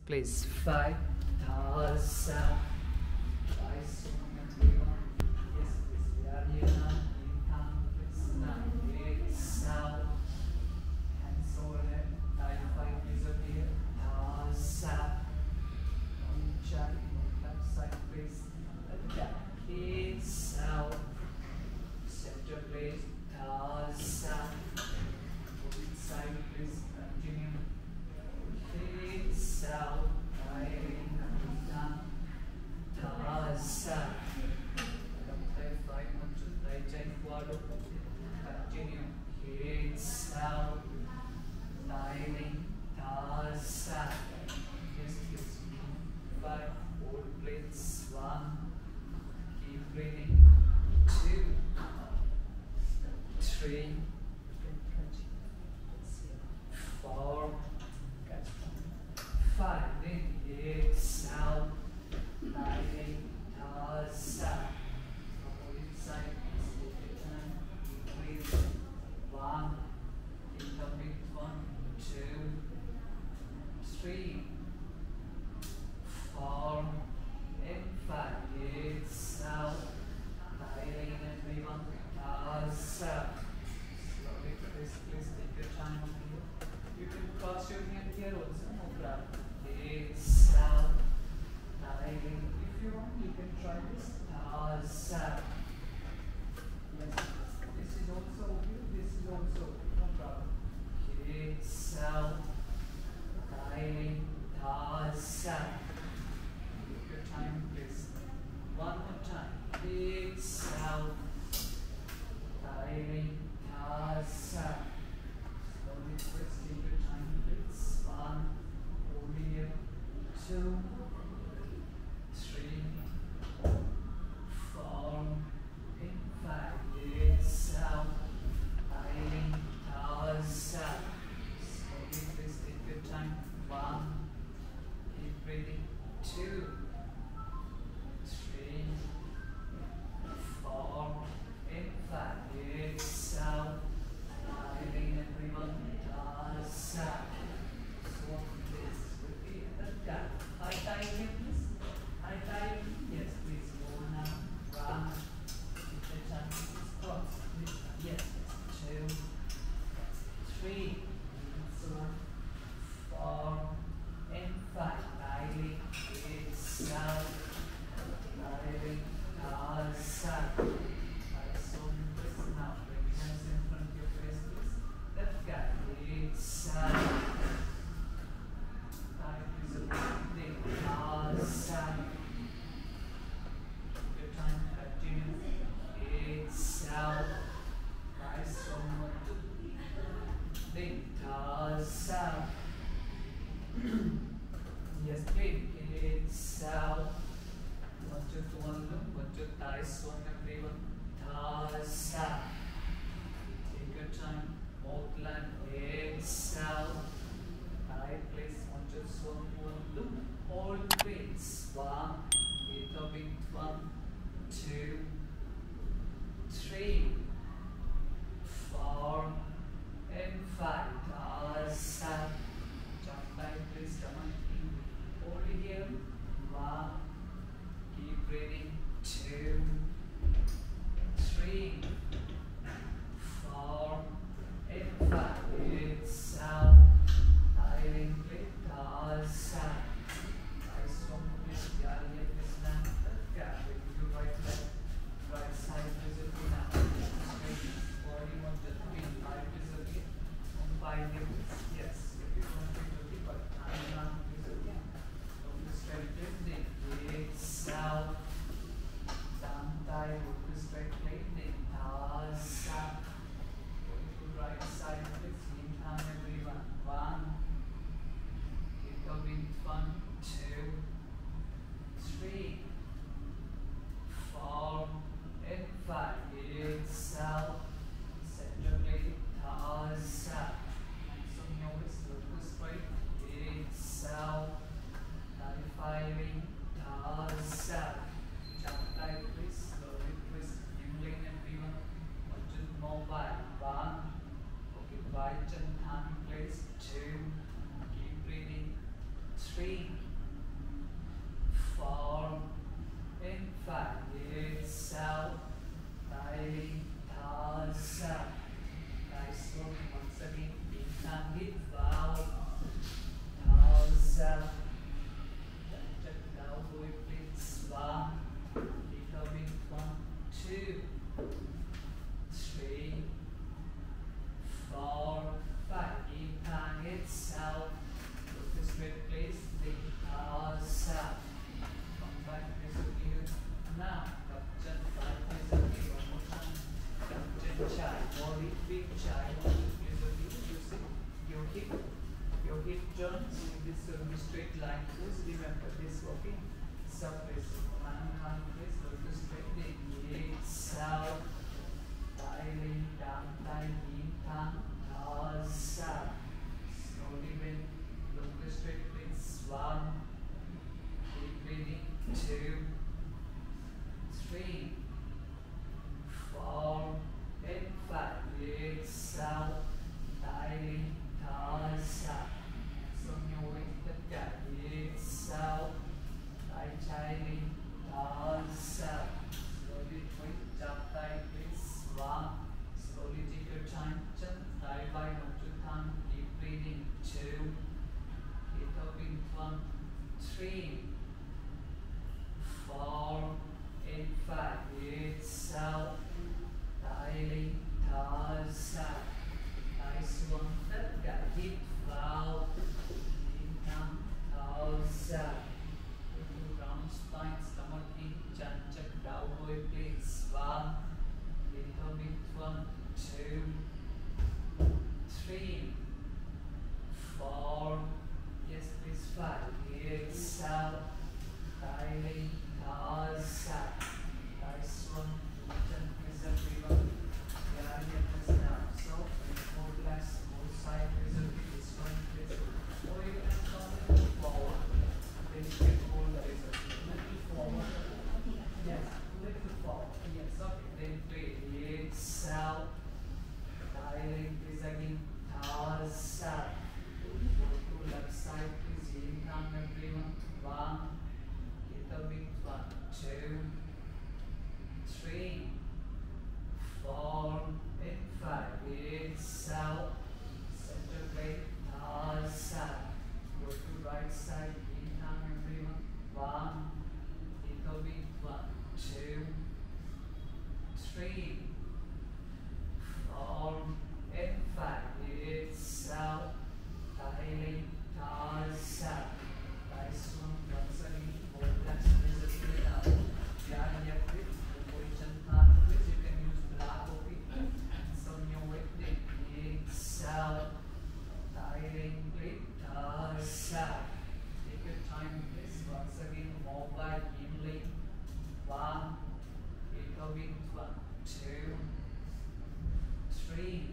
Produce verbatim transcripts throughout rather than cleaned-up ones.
Please. Five. Tasa. Five. Summa. Yes, please. Vyayana. Inham. Krishna. Exhale. Hands overhead. Nine. Five. Disappear. Tasa. Check. Left side, please. Back. Exhale. Center, please. Tasa. Opposite side, please. Continue. Exhale. Right. Down. Tasa. Left right. Right side forward. Continue. Exhale. Dialing. Tasa. Yes, please. Five. Hold, please. One. Keep breathing. Two. Three. Four. Five. Then exhale. Dialing. Tasa. Opposite side. Turn. Breathe. One. Keep the big one. Two. Three. Four. And five. Exhale. Dialing everyone. Tasa. Slowly, please, please take your time on here. You can cross your hand here also, no problem. Exhale. Dialing. If you want, you can try this. Tasa. Yes, this is also okay. This is also okay. No problem. Exhale. Dialing. Tasa. Take your time, please. One more time. Exhale. Dialing. Tasa. Slowly, please take your time, please. One. Hold here. Two. Three. Four. And five. Exhale. Dialing. Tasa. Slowly, please take your time. One. Keep breathing. Two. Three. Four. And five. Exhale. Dialing everyone. Tasa. So this will be the gap. High time here, please. High time. Yes, please. Go now. One. Keep the time. Cross. Yes. Two. Three. Four. And five. Dialing. Exhale. Dialing. Tasa. Now, bring hands in front of your face, please. Left guy. Exhale. Right, please. Breathing. Tasa. Your time. Continue. Exhale. Rise forward. Breathing. Tasa. Yes, breathe. Exhale. Want your one look. Want your thighs swung everyone. Tasa. Take your time. Both line. Exhale. Right place. Want your swung one look. Hold breaths. One. Eight of it. One. Two. Three. Four. And five. Tasa. Jump back, please. Come on. Hold it here. One. Keep breathing. Two. Three. Four. And five. Exhale. Dialing. Tasa. Nice one. Please. Vyayana. Krishna. Okay. With your right leg. Right side. Visible now. Body want to be five visible. On five nipples. Yes. If you want to do it, but I'm not visible. Don't straight breathing. Exhale. Down thigh. Look straight breathing. Tasa. Going to right side. Please. Inhale everyone. One. Keep going. One. Two. Three. Four. And five. Exhale. Center plate. Tasa. Hands on your waist. Look straight. Exhale. Firing. Tasa. Jump tight, please. Slowly, please. Yingling everyone. Watch it mobile. One. Okay, right and hand place. Two. Keep breathing. Three. three, four, and five. Exhale, dialing, toss up. Nice one. Once again, inhale, hip valve, toss up. Check down, go please. One, becoming one, two, three, four, five. Inhale, exhale. Look straight, please. Then toss up. Come back, please. Okay. Now, captain five, please. Okay. One more time. Captain child, body, big child. Please. Okay. You see your hip, your hip joints in this uh, straight line. Please remember this. Okay. So please. One hand, please. Look straight. Then exhale. Dialing down, dialing down. Toss up. Slowly bend. Look straight, please. One. Keep breathing. Two. Three. Four. And five. Exhale. Dialing. Toss up. So your weight tất cả. Exhale. Dialing. Toss up. Slowly twist. Jump tight, please. One. Slowly take your time. Just die by one two time. Keep breathing. Two. Keep up in one. Three. Four. And five. Exhale. Dialing. Toss up. Nice one. Tất cả hít vào. Inhale. Toss up. Round spine. Stomach in. Chân check down. Go please. One. Little bit. One. Two. Three. Four. Yes, please. Five. Exhale. Dialing. Toss up. Nice one. Chân please. Everyone. Yeah, yeah, please now. So, more glass, more side. Please. This one, please. Or you can come a little forward. Then you can hold the razor. Little forward. Yes, little forward. Yes, okay. Then three. Exhale. Dialing, please again. Toss up. Go to left side, please. Inhale, everyone. One. Get a big one. Two. Three. Four. And five. Exhale. Center plate. Toss up. Go to right side. Inhale, everyone. One. Get a big one. Two. Three. Four. And five. Exhale. Dialing. Toss up. Nice one. Once again. Hold that. Please it out. Yeah, yeah, please. Position half. Please. You can use black or pink. So your weight. Exhale. Dialing. Please. Toss up. Take your time, please. Once again. Mobile. Inlay. One. Echo with one. Two. Three.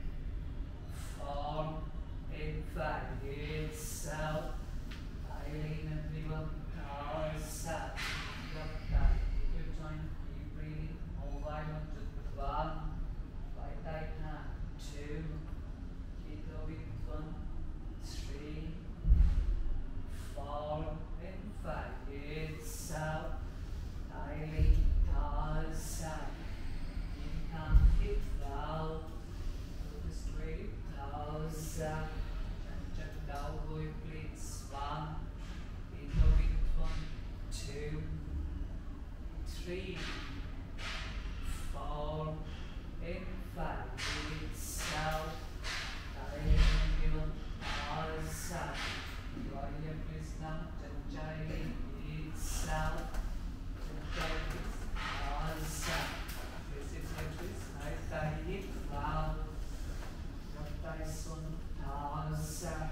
Four. And five. Exhale. Dialing everyone. Toss up. Drop down. Take your time. Keep breathing. Mobile. One. Just one. Right tight hand. Two. Echo with one. Three. Four. And five. Exhale. Dialing. Toss up. Inhale. Hip valve. Look straight. Toss up. Check down. Go please. One. Echo with one. Two. Three. Four. And five. Exhale. Dialing everyone. Toss up. Right here please now. Dialing. Exhale. Toss up. This is like this. Right thigh hip valve. Left thigh son. Toss up.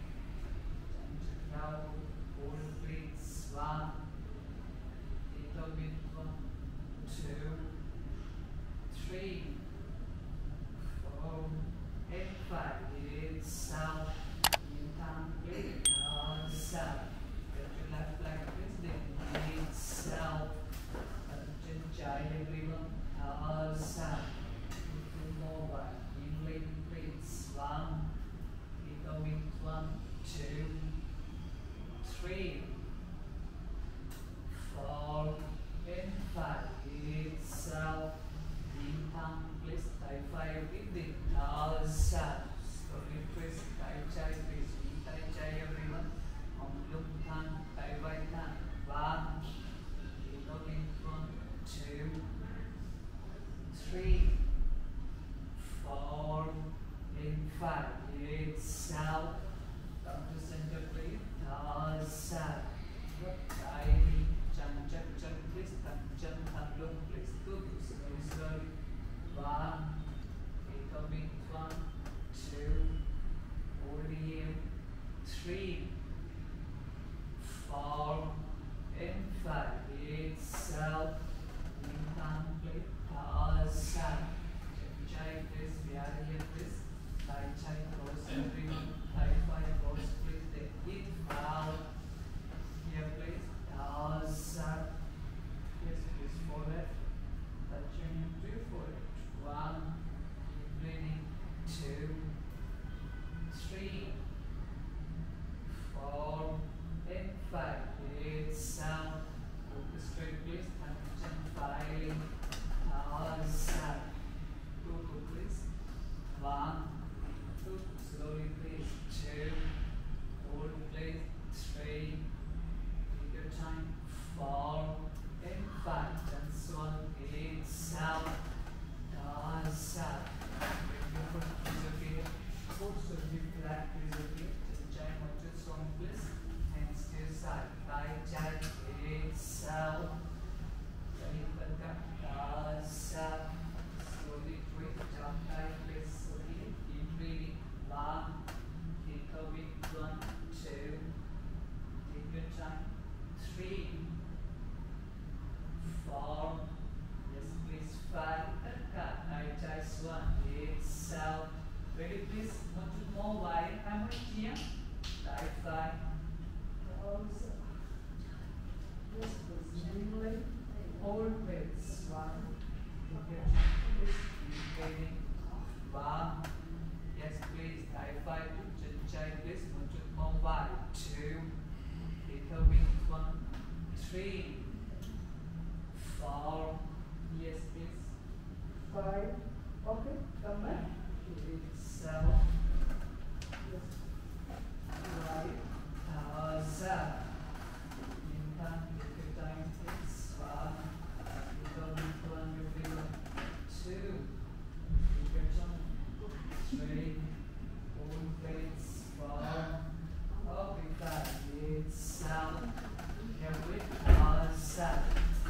Now hold please. One. Little bit. One. Two. Three. Four. And five. Exhale. Inhale. Please. Toss up. Get your left leg please. Then exhale. three, four, yes please, five, right eyes one, it's out, ready please, want to more wide, I'm right here, right five, close, yes please, kneeling, hold please, one, okay, please, keep waiting, one, yes please, right five, child please, want to more wide, two, becoming one, three, four, yes please, five, okay, come back, seven, yes, right, uh, seven, in time, take your time please, one, becoming one, you feel two, take your time, three, hold please, four, okay, five, it's seven, carry it, uh, seven,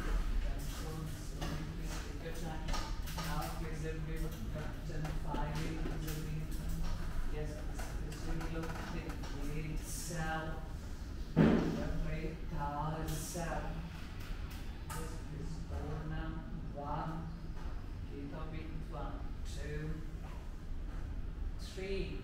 now please everyone turn five yes this will look eight cell eight cell this is four now one keep on being one two three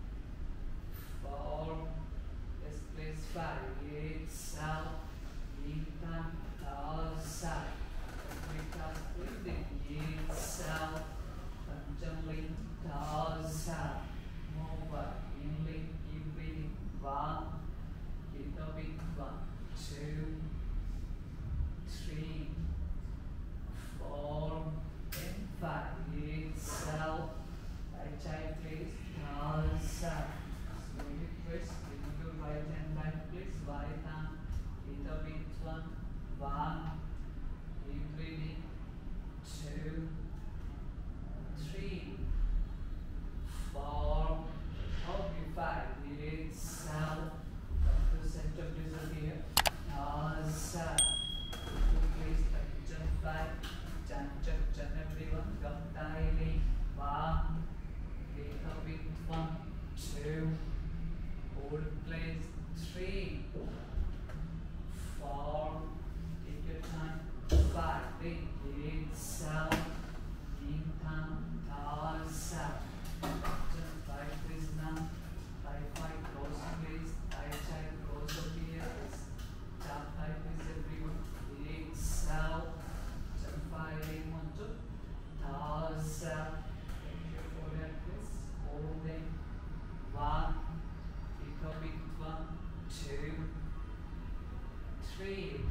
four yes please five eight cell eight cell because breathing itself continually does move inly breathing one, keep going one, two, three, four, and five itself. Right child please does slowly twist into right hand back please right hand keep going one, one. Keep breathing, two, three, four, okay, five, itself, come to center, disappear, nasa, please, jump five, jump, jump, jump, everyone, come tightly, one, keep moving, one, two, hold place, three, four, take your time, five, eight, itself, in time, ourself. Five, please now. Five, five, close, please. Right side, close up here. Jump five, please, everyone. Itself. Jump five, eight, one, two. Ourself. Thank you for that, please. Holding. One. Pick up it. One, two, three.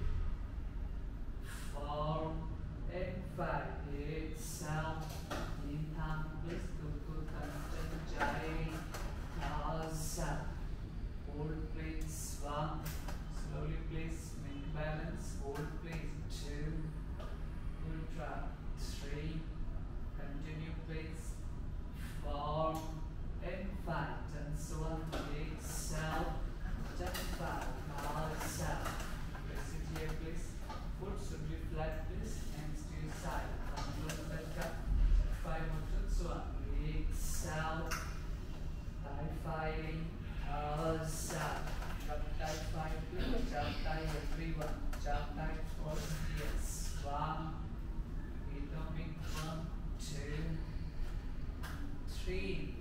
Four and five. Itself. In time, please do good constant jai. Nasa. Hold please. One. Slowly please. Make balance. Hold please. Two. Ultra. Three. Continue please. Four and five. And so on. Itself. Just five. Nasa. Press it here please. Foot should be flat please, hands to your side. Control back up. Five more so on. Exhale. Tight five. Outside. Jump tight five please. Jump tight everyone. Jump tight for yes. One. Becoming one, two, three,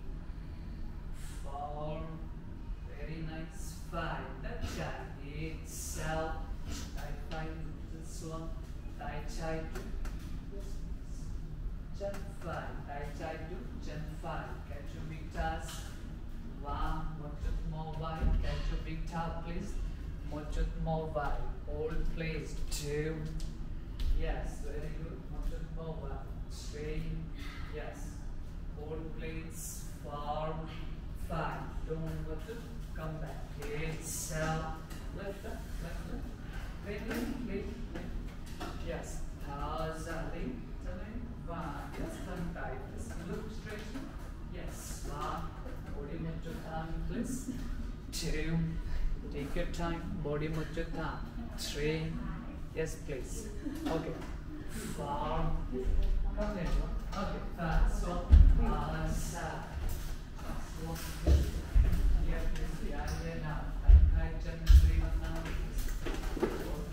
four. Very nice. Five. That's it. Exhale. Tight five. This one, right side to jump five, right side to jump five, catch your big task, one, watch it more wide, catch your big task please, watch it more wide, hold place, two, yes, very good, watch it more wide, three, yes, hold place, four, five, don't watch it, come back, exhale, lift up, lift up. Wait, wait, wait, wait. Yes. Tazali. One. Yes. Tongue tight. Just look straight. Yes. One. Body move to tongue, please. Two. Take your time. Body move to tongue. Three. Yes, please. Okay. Four. Come there. Okay. Five. So. Asa. So. Yeah, please. Yeah, yeah. Now. I just three. Now.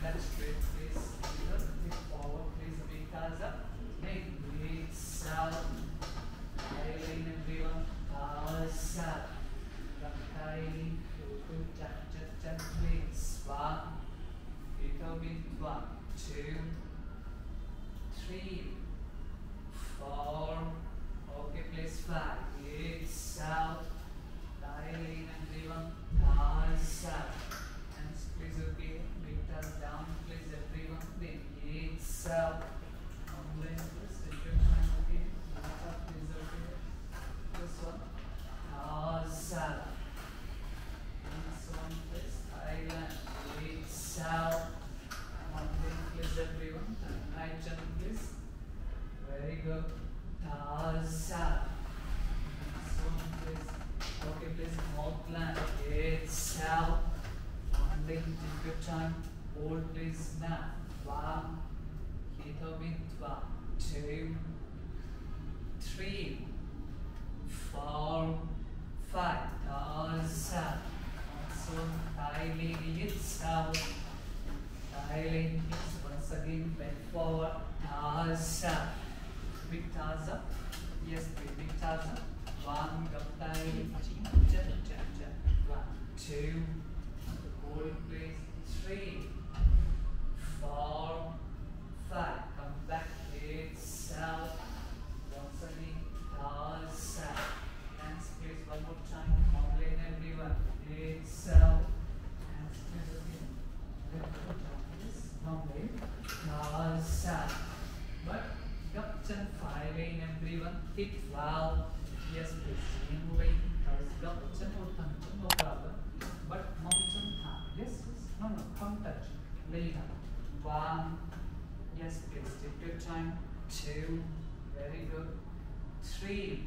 with one, two, three, four, okay, place five, it's out, dial in and everyone, toss out, and squeeze, okay, big toss down, please everyone, then it's out, online, please, take your time, okay, lift up, please, okay, this one, toss out, this one, please, island, it's out, online, please, everyone, right jump, please. Very good. Toss up. This one, please. Okay, please. Mouth land. It's out. One leg. Take your time. Hold, please. Now. One. Hit up with one. Two. Three. Four. Five. Toss up. So, dialing. It's out. Dialing. It's once again. Bend forward. Toss up. Big toss up. Yes, please. Big toss up. One, up, dial. Jump, jump, jump. One, two. Hold, please. Three. Four. Five. Come back. It's out. Once again. Toss up. Hands, please. One more time. Online, everyone. It's out. Hands, please. Again. Left foot down, please. Online. Toss up. But ducks and filing everyone hit valve. Yes, please. Anyway, ducks and no problem. But mountain hand. Yes, yes. No, no. Come touch. Lay down. One. Yes, please. Take your time. Two. Very good. Three.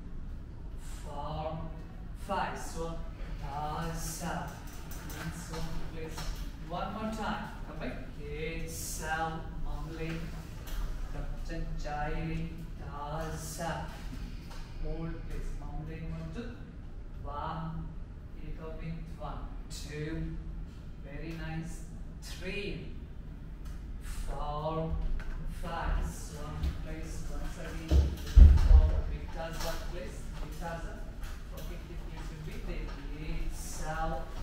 Four. Five. So, toss up. And so, please. One more time. Come back. It's out. Only. Captain Chai, Tasa, hold please, mountain one, two, one, take up in one, two, very nice, three, four, five, one place, once again, four, big Tasa place, big Tasa, okay, please will be there, eight, south,